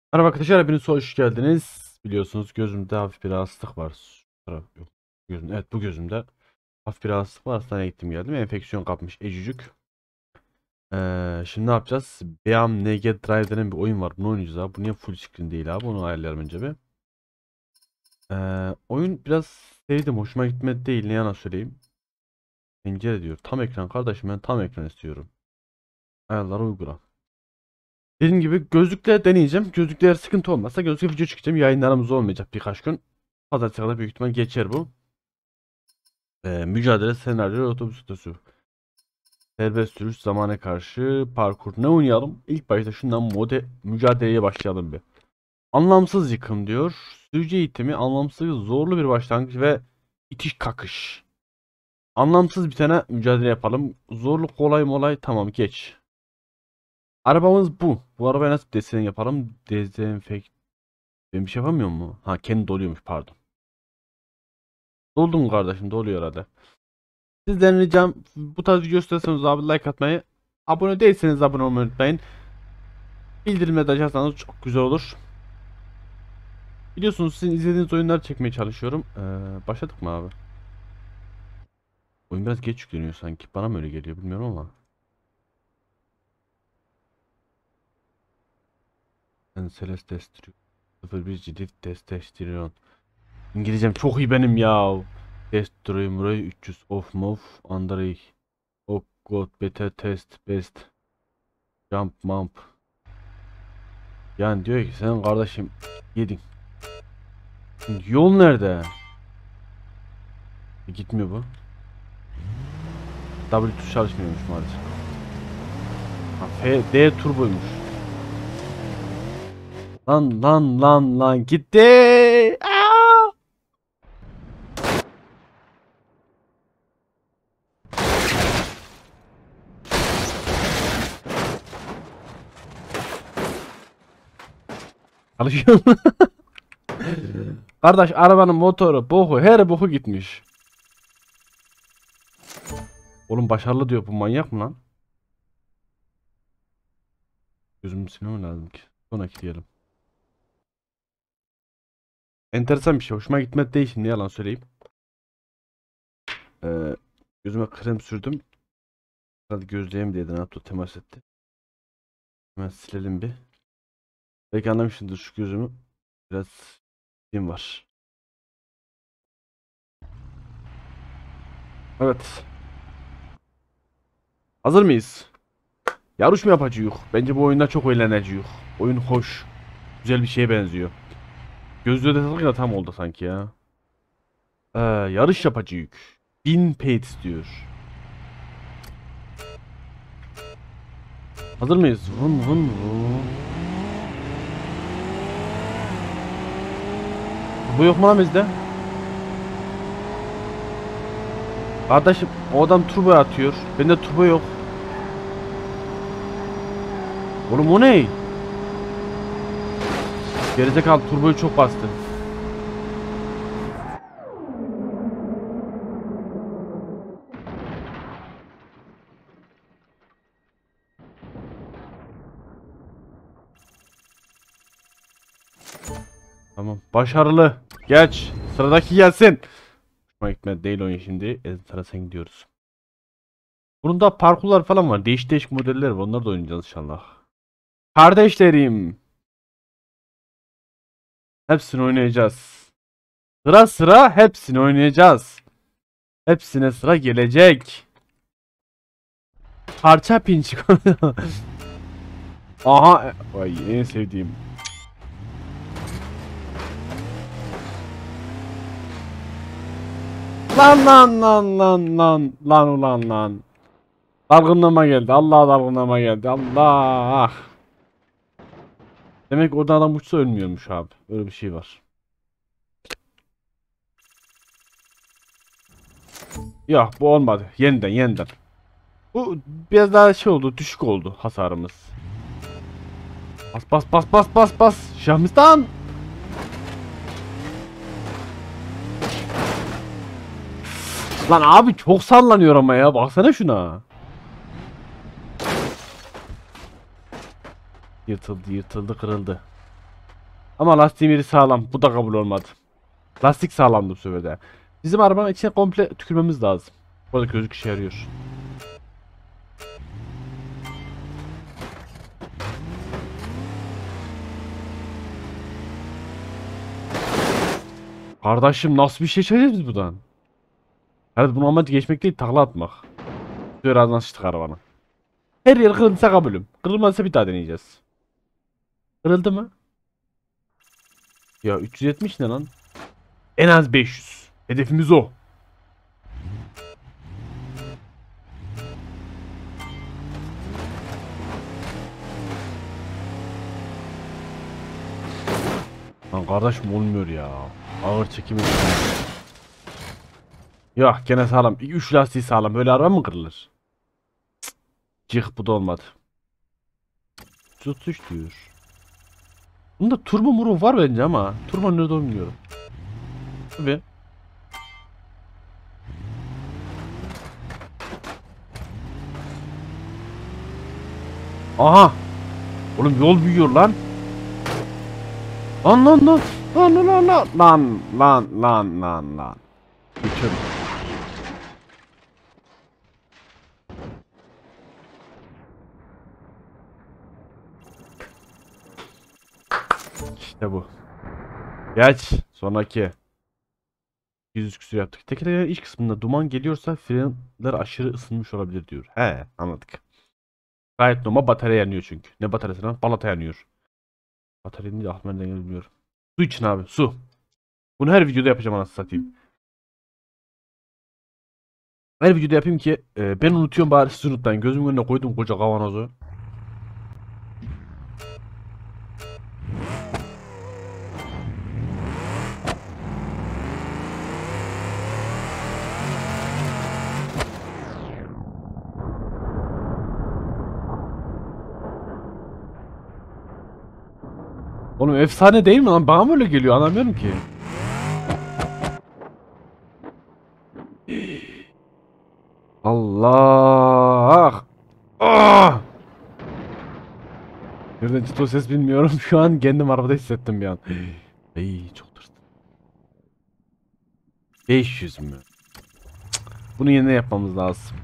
Merhaba arkadaşlar, hepiniz hoş geldiniz. Biliyorsunuz gözümde hafif bir rahatsızlık var. Yok. Evet, bu gözümde hafif bir rahatsızlık var. Hastaneye gittim geldim. Enfeksiyon kapmış ecücük. Şimdi ne yapacağız? Beam NG Drive denen bir oyun var. Bunu oynayacağız abi. Bu niye full screen değil abi? Onu ayarlayalım önce bir. Oyun biraz sevdim. Hoşuma gitmedi değil. Ne yana söyleyeyim. Pencere diyor. Tam ekran kardeşim, ben tam ekran istiyorum. Ayarları uygula. Dediğim gibi gözlükle deneyeceğim. Gözlükle eğer sıkıntı olmazsa gözlükle video çekeceğim. Yayınlarımız olmayacak birkaç gün. Pazartesi kadar büyük ihtimal geçer bu. Mücadele, senaryo, otobüs ötesi. Serbest sürüş, zamana karşı, parkur. Ne oynayalım? İlk başta şundan mücadeleye başlayalım bir. Anlamsız yıkım diyor. Sürücü eğitimi, anlamsız, zorlu bir başlangıç ve itiş kakış. Anlamsız bir tane mücadele yapalım. Zorlu, kolay molay, tamam geç. Arabamız bu. Bu arabaya nasıl desen yapalım? Dezenfekt. Ben bir şey yapamıyor mu? Ha, kendi doluyormuş, pardon. Doldu mu kardeşim? Doluyor herhalde. Sizden ricam bu tarz video istiyorsanız abi like atmayı, abone değilseniz abone olmayı unutmayın. Bildirimleri de açarsanız çok güzel olur. Biliyorsunuz sizin izlediğiniz oyunları çekmeye çalışıyorum. Başladık mı abi? Oyun biraz geç yükleniyor sanki. Bana mı öyle geliyor bilmiyorum ama. Ben Celeste 01 ciddi testosteron. İngilizcem çok iyi benim ya. Destroy Murray 300 of move Andrei. Oh god better test best. Jump mump. Yani diyor ki sen kardeşim yedin. Yol nerede? Gitmiyor bu. W tuş çalışmıyormuş maalesef. Ha, D turboymuş. Lan gitti. Aa! Çalışıyor mu? Kardeş arabanın motoru, boku, her boku gitmiş. Oğlum başarılı diyor, bu manyak mı lan? Gözümü silmem lazım ki. Sonraki diyelim. Enteresan bir şey. Hoşuma gitmedi değil, şimdi ne yalan söyleyeyim. Ee, Gözüme krem sürdüm. Hadi gözleyeyim dedi. NATO temas etti. Hemen silelim bir. Belki anlamışsındır şu gözümü. Biraz şeyim var. Evet. Hazır mıyız? Yarış mı yapacağız? Bence bu oyunda çok eğleneceğiz. Oyun hoş. Güzel bir şeye benziyor. Gözlüğü de takınca tam oldu sanki ya. Yarış yapacağız. 1000 paid istiyor. Hazır mıyız? Vın vın vın. Bu yok mu lan bizde? Kardeşim o adam turbo atıyor. Bende turbo yok. Oğlum o ne? Gerizekalı turboyu çok bastı. Tamam. Başarılı. Geç. Sıradaki gelsin. Hoşuma gitmedi değil oyun şimdi. Sıra sen gidiyoruz. Bunun da parkurlar falan var. Değişik değişik modeller var. Onları da oynayacağız inşallah. Kardeşlerim. Hepsini oynayacağız. Sıra sıra hepsini oynayacağız. Hepsine sıra gelecek. Parça pinç. Aha. Ay en sevdiğim. Lan ulan lan. Dalgınlığıma geldi. Allah dalgınlığıma geldi. Allah. Demek orada adam uçsa ölmüyormuş abi. Öyle bir şey var. Ya bu olmadı. Yeniden. Bu biraz daha şey oldu. Düşük oldu hasarımız. Bas. Şahmistan. Lan abi çok sallanıyor ama ya. Baksana şuna. Yırtıldı kırıldı. Ama lastiğin yeri sağlam. Bu da kabul olmadı. Lastik sağlamdı bu sefer de. Bizim arabanın içine komple tükürmemiz lazım. Bu arada gözlük işe yarıyor. Kardeşim nasıl bir şey çekeceğiz biz buradan? Evet, bunun amacı geçmek değil, takla atmak. Şöyle ağzından sıçtık arabanın. Her yer kırılırsa kabulüm. Kırılmazsa bir daha deneyeceğiz. Kırıldı mı? Ya 370 ne lan? En az 500. Hedefimiz o. Lan kardeşim olmuyor ya. Ağır çekimi. Ya gene sağlam. 3 lastiği sağlam. Böyle araba mı kırılır? Cık, bu da olmadı. 33 diyor. Bunda turbo muru var bence ama turbo nerede bilmiyorum. Tabii. Aha! Oğlum yol büyüyor lan. Lan lan lan. Lan lan lan lan lan lan lan lan. Geçiyorum. İşte bu. Geç. Sonraki. 100 küsur yaptık. Tekerleğin iç kısmında duman geliyorsa frenler aşırı ısınmış olabilir diyor. He, anladık. Gayet normal, batarya yanıyor çünkü. Ne bataryası lan? Balata yanıyor. Batarya değil, aklıma nereden geldi bilmiyorum. Su için abi, su. Bunu her videoda yapacağım anasını satayım. Her videoda yapayım ki ben unutuyorum, bari siz unutmayın. Gözümün önüne koydum koca kavanozu. Oğlum efsane değil mi lan? Bana mı öyle geliyor? Anlamıyorum ki. Allah! Ah! Nereden çıktı o ses bilmiyorum. Şu an kendim arabada hissettim bir an. Ey, çok tırstım. 500 mü? Bunu yine yapmamız lazım.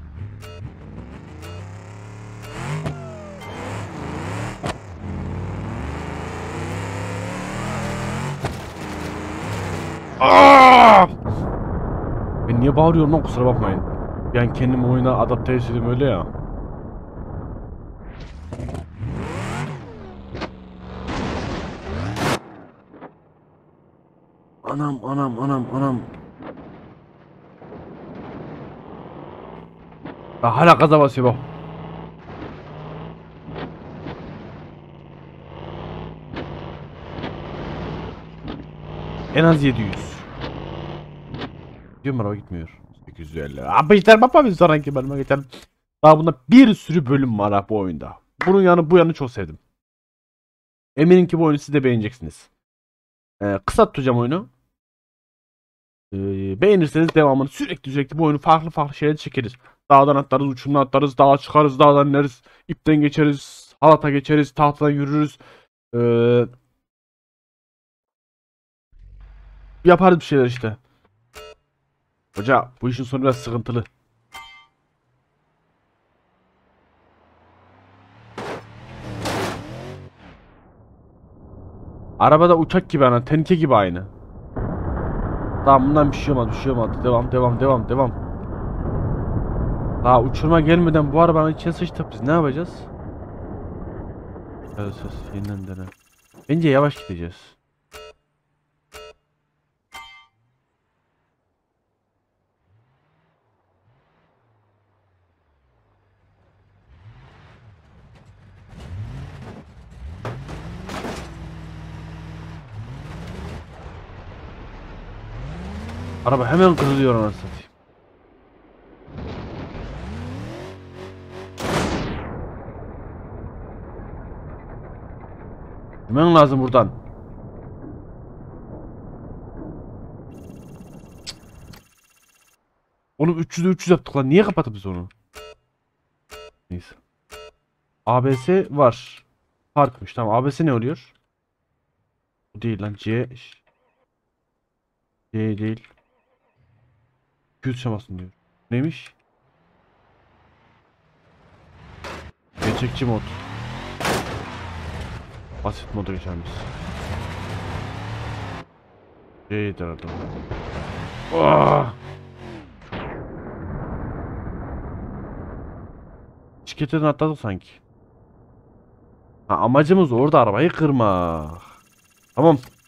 Aa! Ben niye bağırıyorum lan, kusura bakmayın. Ben kendimi oyuna adapte ettim öyle ya. Anam anam anam anam. Daha hala gaza basıyor bak. En az 700. Gidiyor mu araba, gitmiyor. 850. Abi işte baba, bir sonraki bölüme geçelim. Daha bunda bir sürü bölüm var ha bu oyunda. Bunun yanı bu yanı çok sevdim. Eminim ki bu oyunu siz de beğeneceksiniz. Kısa tutacağım oyunu. Beğenirseniz devamını sürekli bu oyunu farklı şeyler çekeriz. Dağdan atlarız, uçurumdan atlarız, dağa çıkarız, dağdan ineriz, ipten geçeriz, halata geçeriz, tahtadan yürürüz. Ee, Yaparız bir şeyler işte. Hoca, bu işin sonu biraz sıkıntılı. Arabada uçak gibi, ana teneke gibi aynı. Tamam, bundan bir şey olmadı, bir şey olmadı. Devam. Daha uçurma gelmeden bu arabanın içine sıçtık, biz ne yapacağız? Evet, yeniden dene. Bence yavaş gideceğiz. Araba hemen kırılıyor anasını satayım. Hemen lazım buradan. Oğlum 300'e 300 yaptık lan. Niye kapatıp biz onu? Neyse. ABS var. Parkmış. Tamam. ABS ne oluyor? Bu değil lan. C değil. Q tuşamasın diyor. Neymiş? Gerçekçi mod. Basit moda geçermiş. C'dir adam. Oh! Şirketten atladık sanki. Ha, amacımız orada arabayı kırmak. Tamam.